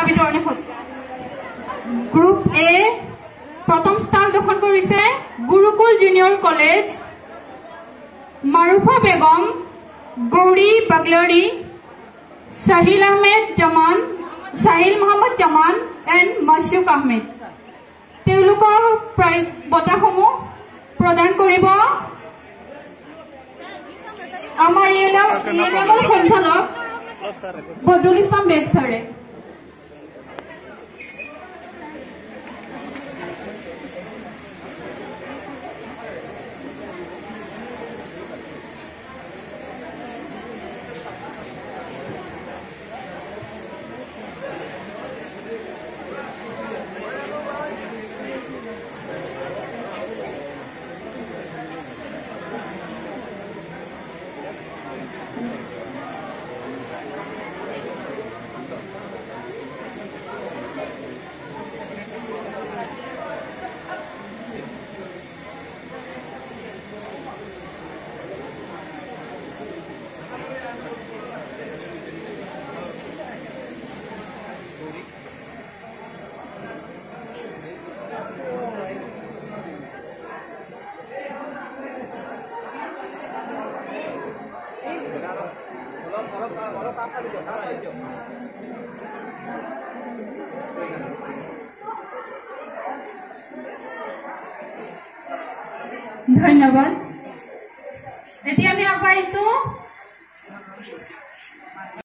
বিতৰণী হ'ল। গ্ৰুপ এ প্ৰথম স্থান দখল কৰিছে Gurukul junior college, Marufa Begum, Gauri Baglari, Sahil Mohammad Zaman and Masuk Ahmed. তেওঁলোকৰ প্ৰাইজ বঁটাসমূহ প্ৰদান কৰিব আমাৰ ইএনএমৰ সঞ্চালক বদৰুল ইছলাম বেগ ছাৰে। ধন্যবাদ। এতিয়া আমি আগবাঢ়িছো